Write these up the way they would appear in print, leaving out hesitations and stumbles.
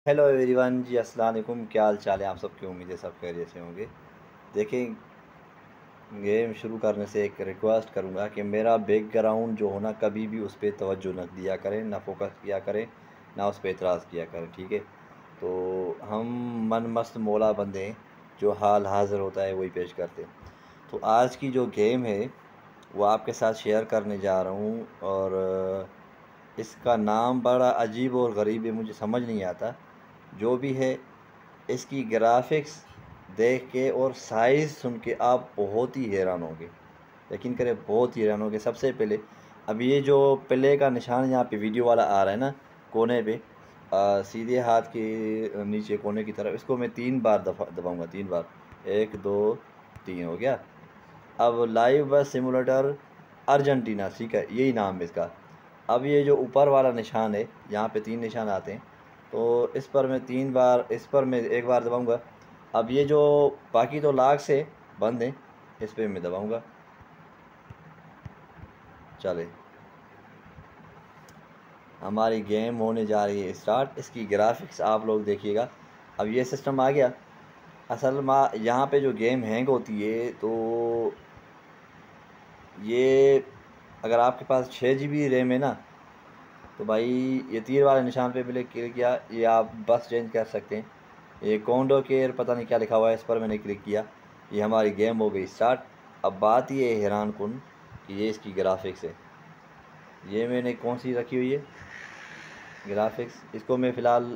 Hello everyone जी, अस्सलाम वालेकुम। क्या हाल चाल है आप सबकी? उम्मीद है सब खैरियत से होंगे। देखें, गेम शुरू करने से एक रिक्वेस्ट करूंगा कि मेरा बैकग्राउंड जो हो ना, कभी भी उस पर तवज्जो न दिया करें, ना फोकस किया करें, ना उस पर एतराज़ किया करें, ठीक है? तो हम मन मस्त मौला बंदे हैं, जो हाल हाजिर होता है वही पेश करते हैं। तो आज की जो गेम है वो आपके साथ शेयर करने जा रहा हूँ, और इसका नाम बड़ा अजीब और गरीब है, मुझे समझ नहीं आता। जो भी है, इसकी ग्राफिक्स देख के और साइज़ सुन के आप बहुत ही हैरान होंगे। यकीन करें, बहुत ही हैरान होंगे। सबसे पहले, अब ये जो प्ले का निशान यहाँ पे वीडियो वाला आ रहा है ना, कोने पे, सीधे हाथ के नीचे कोने की तरफ, इसको मैं 3 बार दबाऊंगा, 3 बार। 1 2 3 हो गया। अब लाइव बस सिमुलेटर अर्जेंटीना, ठीक है, यही नाम है इसका। अब ये जो ऊपर वाला निशान है, यहाँ पे 3 निशान आते हैं, तो इस पर मैं 3 बार, इस पर मैं 1 बार दबाऊंगा। अब ये जो बाकी तो लाख से बंद हैं, इस पर मैं दबाऊंगा। चले, हमारी गेम होने जा रही है स्टार्ट। इसकी ग्राफिक्स आप लोग देखिएगा। अब ये सिस्टम आ गया। असल में यहाँ पे जो गेम हैंग होती है, तो ये, अगर आपके पास 6 GB रैम है ना, तो भाई ये तीर वाले निशान पे पहले क्लिक किया, ये आप बस चेंज कर सकते हैं। ये कॉन्डो केयर पता नहीं क्या लिखा हुआ है, इस पर मैंने क्लिक किया, ये हमारी गेम हो गई स्टार्ट। अब बात ये है हैरान कुन कि ये इसकी ग्राफिक्स है। ये मैंने कौन सी रखी हुई है ग्राफिक्स, इसको मैं फ़िलहाल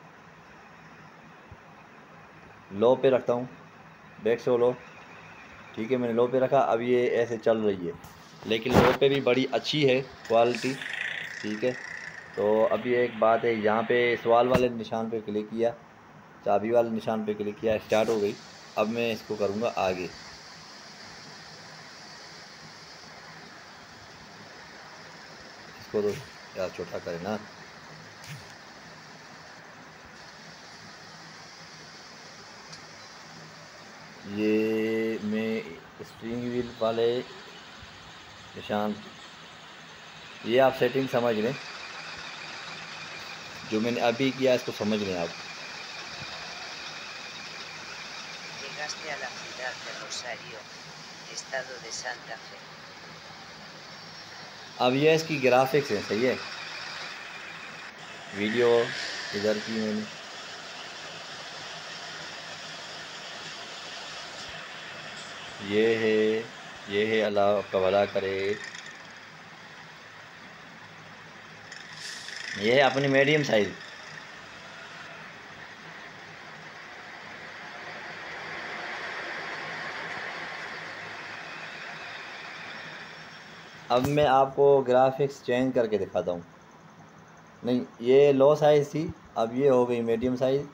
लो पे रखता हूँ, बैक से लो, ठीक है, मैंने लो पे रखा। अब ये ऐसे चल रही है, लेकिन लो पे भी बड़ी अच्छी है क्वालिटी, ठीक है। तो अभी एक बात है, यहाँ पे सवाल वाले निशान पे क्लिक किया, चाबी वाले निशान पे क्लिक किया, स्टार्ट हो गई। अब मैं इसको करूँगा आगे। इसको तो यार छोटा करे ना। ये मैं स्प्रिंग व्हील वाले निशान, ये आप सेटिंग समझ लें, जो मैंने अभी किया इसको समझ लें आप। Llegaste a la ciudad de Rosario, estado de Santa Fe. अब ये इसकी ग्राफिक्स है, सही है। वीडियो इधर की मैंने, ये है, अल्लाह आपका भला करे। ये है अपनी मीडियम साइज़। अब मैं आपको ग्राफिक्स चेंज करके दिखाता हूँ। नहीं, ये लो साइज़ थी, अब ये हो गई मीडियम साइज़।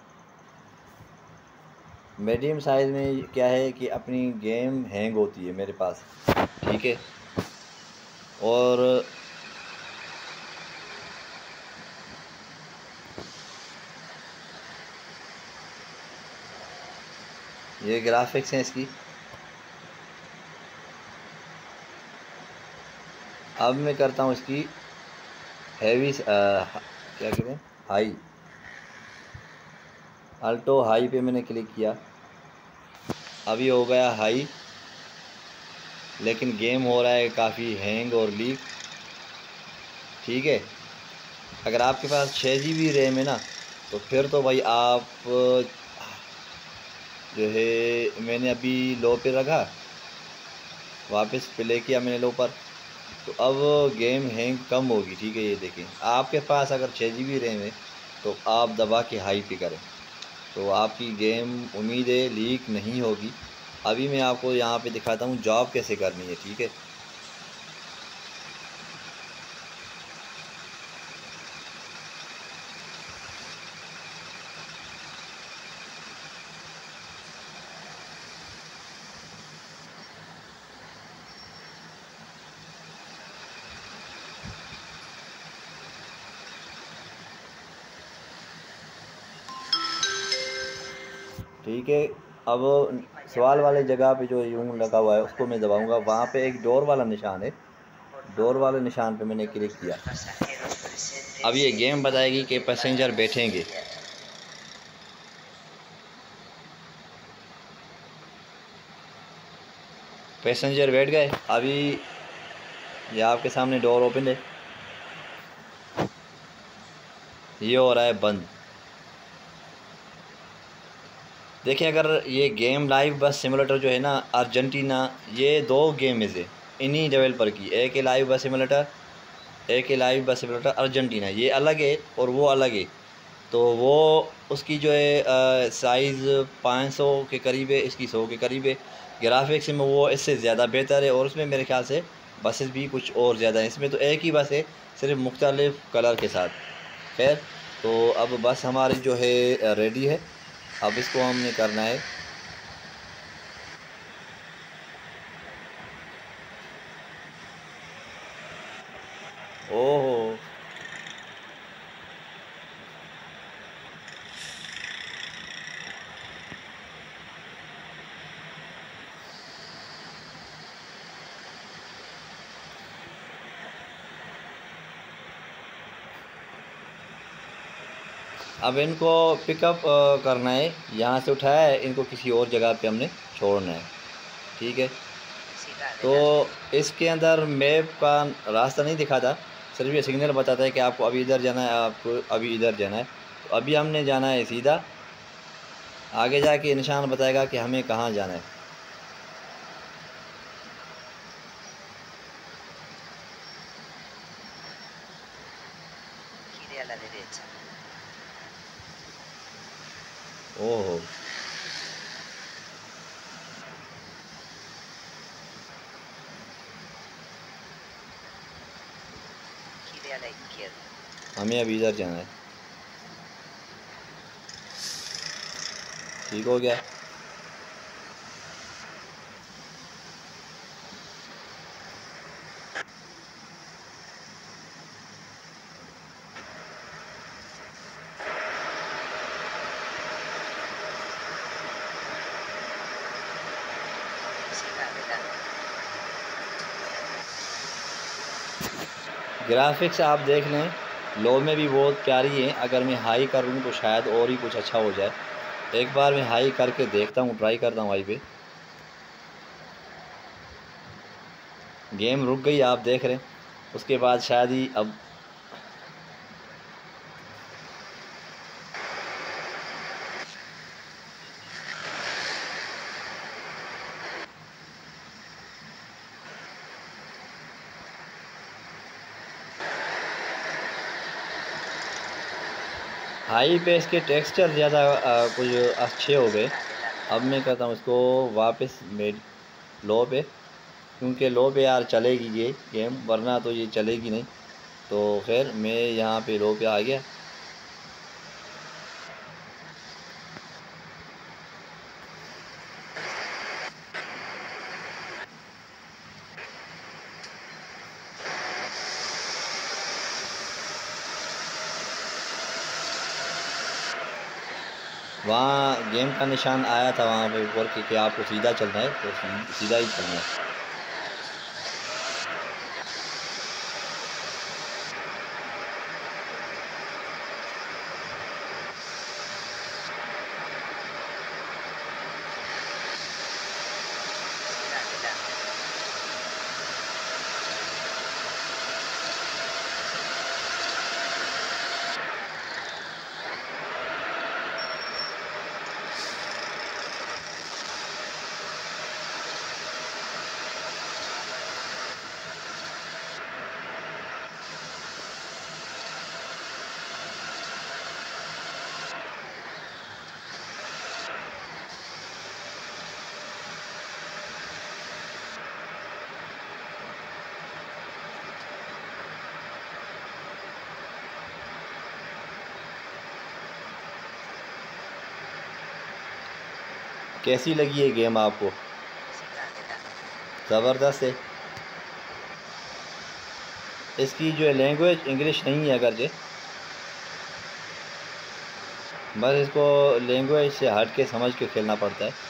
मीडियम साइज़ में क्या है कि अपनी गेम हैंग होती है मेरे पास, ठीक है। और ये ग्राफिक्स हैं इसकी। अब मैं करता हूँ इसकी हैवी, क्या कहते हैं, हाई, अल्टो हाई पे मैंने क्लिक किया। अभी हो गया हाई, लेकिन गेम हो रहा है काफ़ी हैंग और लीक, ठीक है। अगर आपके पास 6 GB रैम है ना, तो फिर तो भाई आप जो है, मैंने अभी लो पे रखा, वापस प्ले किया मैंने लो पर, तो अब गेम हैंग कम होगी, ठीक है। ये देखें, आपके पास अगर 6 GB रैम है, तो आप दबा के हाई पे करें, तो आपकी गेम उम्मीद है लीक नहीं होगी। अभी मैं आपको यहाँ पे दिखाता हूँ जॉब कैसे करनी है, ठीक है। ठीक है, अब सवाल वाले जगह पे जो यूँ लगा हुआ है, उसको मैं दबाऊंगा। वहाँ पे एक डोर वाला निशान है, डोर वाले निशान पे मैंने क्लिक किया। अब ये गेम बताएगी कि पैसेंजर बैठेंगे, पैसेंजर बैठ गए। अभी ये आपके सामने डोर ओपन है, ये हो रहा है बंद। देखिए, अगर ये गेम लाइव बस सिमुलेटर जो है ना अर्जेंटीना, ये 2 गेम्स है इन्हीं डेवलपर की। एक है लाइव बस सिमुलेटर, एक है लाइव बस सिमुलेटर अर्जेंटीना। ये अलग है और वो अलग है। तो वो उसकी जो है साइज़ 500 के करीब है, इसकी 100 के करीब है। ग्राफिक्स में वो इससे ज़्यादा बेहतर है और उसमें मेरे ख्याल से बसेस भी कुछ और ज़्यादा हैं। इसमें तो एक ही बस है, सिर्फ मुख्तलिफ कलर के साथ। खैर, तो अब बस हमारी जो है रेडी है। अब इसको हमने करना है। ओहो, अब इनको पिकअप करना है। यहाँ से उठाया है, इनको किसी और जगह पे हमने छोड़ना है। ठीक है, Siga तो adelante. इसके अंदर मैप का रास्ता नहीं दिखाता, सिर्फ ये सिग्नल बताता है कि आपको अभी इधर जाना है, आपको अभी इधर जाना है। तो अभी हमने जाना है सीधा, आगे जाके निशान बताएगा कि हमें कहाँ जाना है। Gire a la derecha. ओहो, Gire a la izquierda. हमें अभी इधर जाना है। ठीक हो गया। Siga adelante. ग्राफिक्स आप देख लें, लो में भी बहुत प्यारी है। अगर मैं हाई करूँ तो शायद और ही कुछ अच्छा हो जाए। एक बार मैं हाई करके देखता हूँ, ट्राई करता हूँ हाई पे। गेम रुक गई, आप देख रहे हैं। उसके बाद शायद ही अब हाई पे इसके टेक्सचर ज़्यादा कुछ अच्छे हो गए। Siga adelante. अब मैं कहता हूँ इसको वापस मेड लो पे, क्योंकि लो पे यार चलेगी ये गेम, वरना तो ये चलेगी नहीं। तो खैर, मैं यहाँ पे लो पे आ गया। वहाँ गेम का निशान आया था वहाँ पे ऊपर कि आपको सीधा चलना है, तो सीधा ही चलना है। Siga adelante. कैसी लगी ये गेम आपको? Siga adelante. ज़बरदस्त है। इसकी जो है लैंग्वेज इंग्लिश नहीं है अगर जे, बस इसको लैंग्वेज से हट के समझ के खेलना पड़ता है।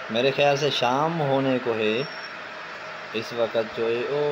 मेरे ख्याल से शाम होने को है इस वक्त जो है। ओ,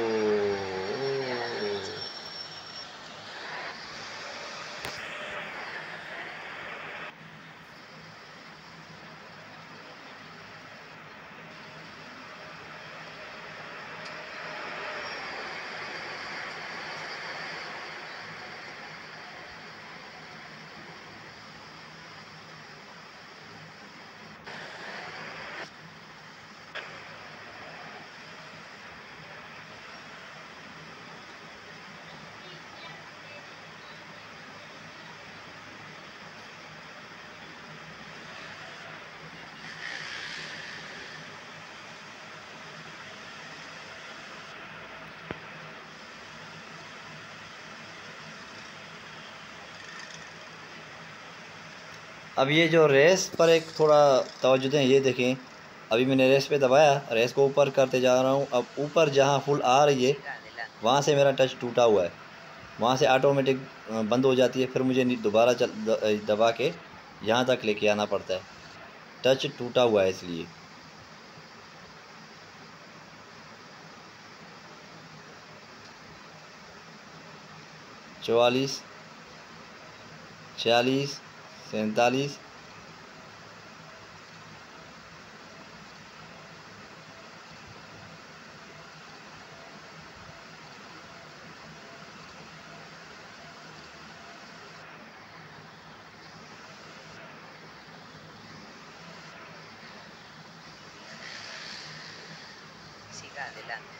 अब ये जो रेस पर एक थोड़ा तवज्जो दें। ये देखें, अभी मैंने रेस पे दबाया, रेस को ऊपर करते जा रहा हूँ। अब ऊपर जहाँ फुल आ रही है Siga adelante. वहाँ से मेरा टच टूटा हुआ है, वहाँ से ऑटोमेटिक बंद हो जाती है। फिर मुझे दोबारा दबा के यहाँ तक लेके आना पड़ता है। टच टूटा हुआ है इसलिए। 44, 46, 47। Siga adelante.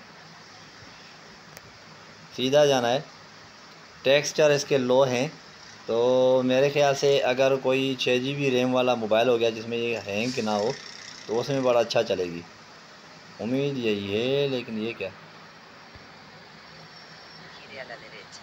सीधा जाना है। टेक्सचर इसके लो हैं, तो मेरे ख्याल से अगर कोई 6 GB रैम वाला मोबाइल हो गया जिसमें ये हैंग ना हो तो उसमें बड़ा अच्छा चलेगी। उम्मीद यही है, लेकिन ये क्या। Gire a la derecha.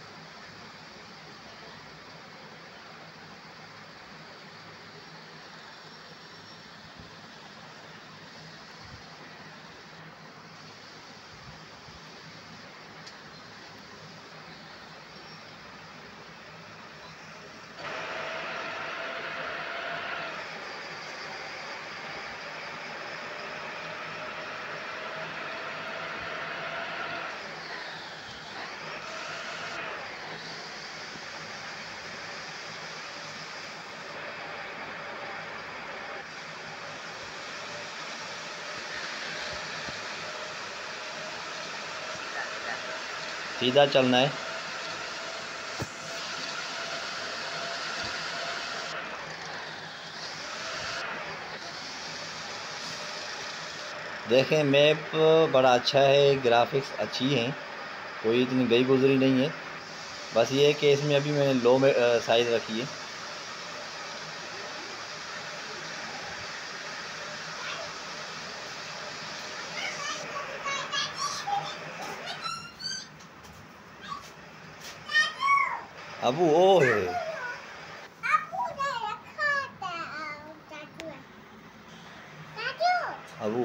Siga adelante. सीधा चलना है। देखें, मैप बड़ा अच्छा है, ग्राफिक्स अच्छी हैं, कोई इतनी गई गुजरी नहीं है। बस ये है कि इसमें अभी मैंने लो में साइज़ रखी है। अबू ओ है अबू।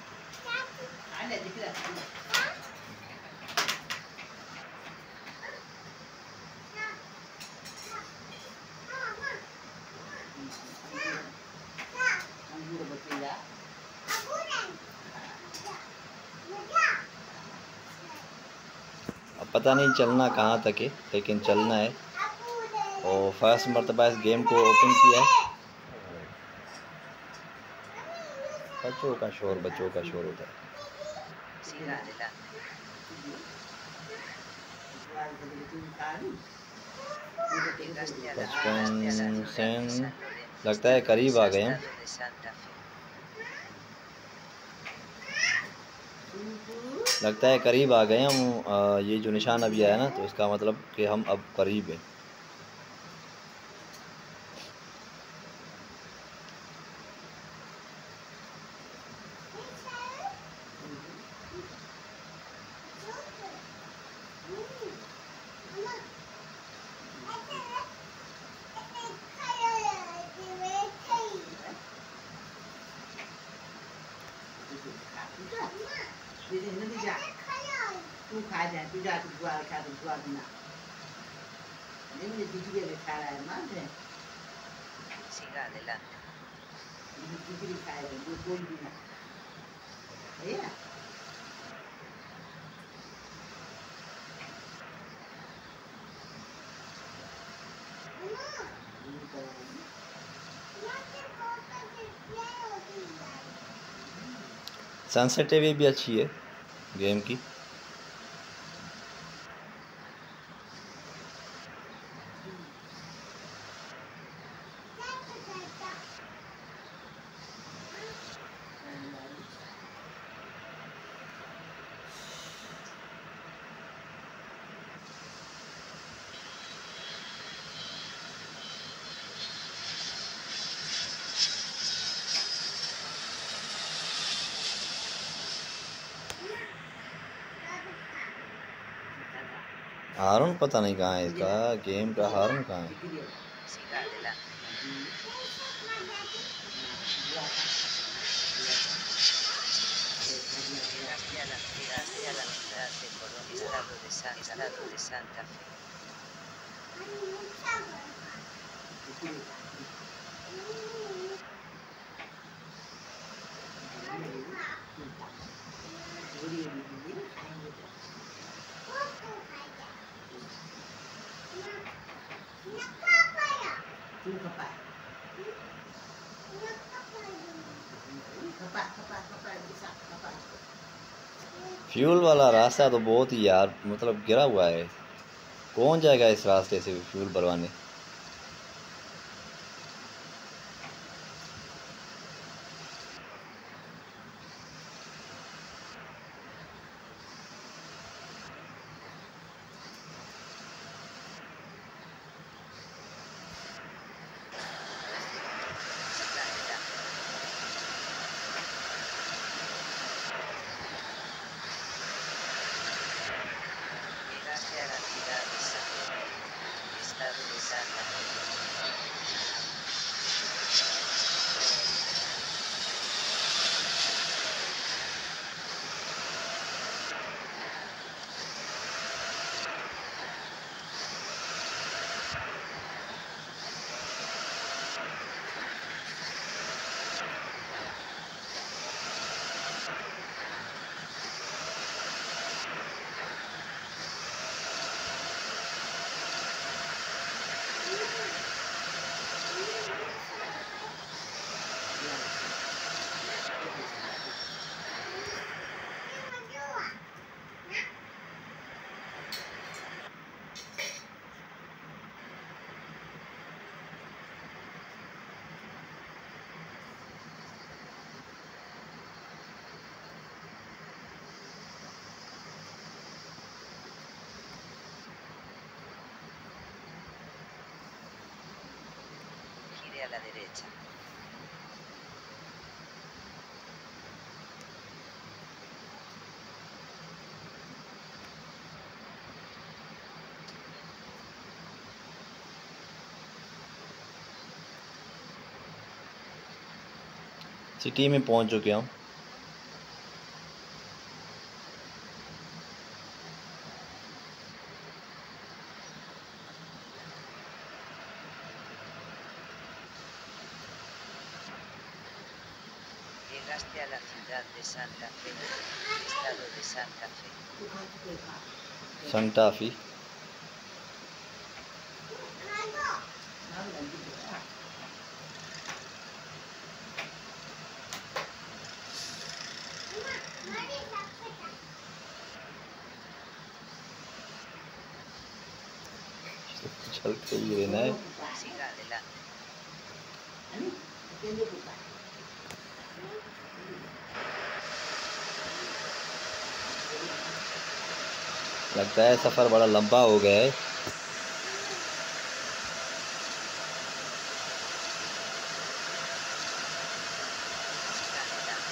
अब पता नहीं चलना कहाँ तक है, लेकिन चलना है। और फर्स्ट मरतबा इस गेम को ओपन किया है। बच्चों का शोर होता है। Siga adelante. Llegaste a la 55 ciudad de सेंट San Lorenzo, लगता है करीब आ गए हम। estado de Santa Fe. लगता है करीब आ गए हम। ये जो निशान अभी आया ना, तो इसका मतलब कि हम अब करीब हैं। Siga adelante. सेंसिटिविटी भी अच्छी है गेम की। हारून पता नहीं कहाँ है इसका, गेम का हारून कहाँ है। Siga adelante. Llegaste a la ciudad de Colón, estado de Santa Fe. Fuel वाला रास्ता तो बहुत ही यार मतलब गिरा हुआ है, कौन जाएगा इस रास्ते से फ्यूल भरवाने। Siga adelante. Llegaste a la ciudad de San Fe, estado de Santa Fe. Gire a la derecha. City में पहुंच चुके हम। Llegaste a la ciudad de Santa Fe, estado de Santa Fe. संटा फी चलते ही रहना है। Siga adelante. लगता है सफ़र बड़ा लंबा हो गया है। Siga adelante.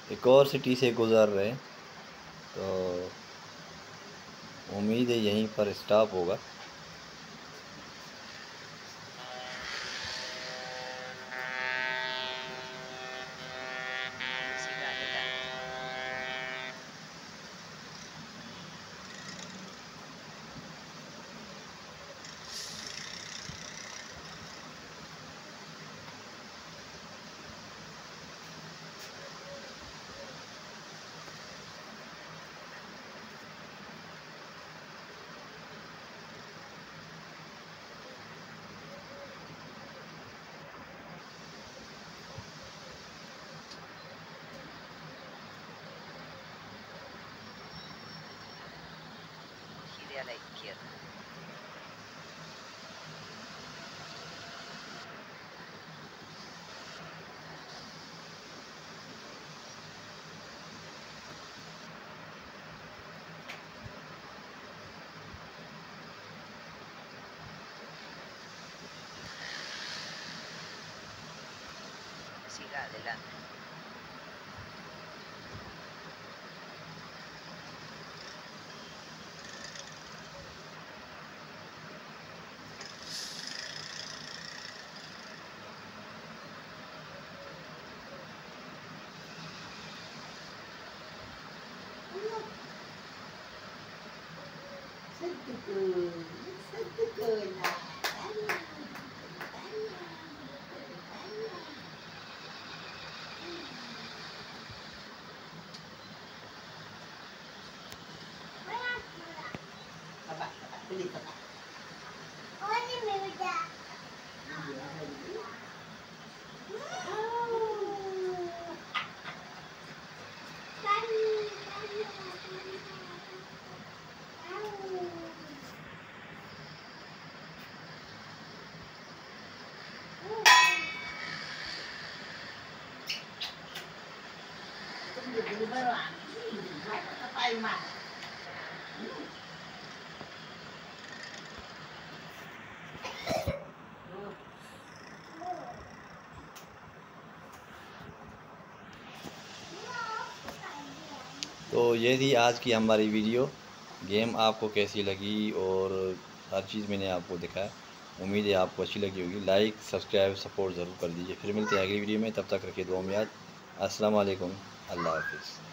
एक और सिटी से गुज़र रहे हैं, तो उम्मीद है यहीं पर स्टॉप होगा। Siga adelante. Gire a la izquierda. Siga adelante. तो ये थी आज की हमारी वीडियो। गेम आपको कैसी लगी और हर चीज़ मैंने आपको दिखाया। उम्मीद है आपको अच्छी लगी होगी। लाइक सब्सक्राइब सपोर्ट ज़रूर कर दीजिए। फिर मिलते हैं अगली वीडियो में, तब तक रखिए दुआ में याद। अस्सलाम वालेकुम, अल्लाह हाफिज़।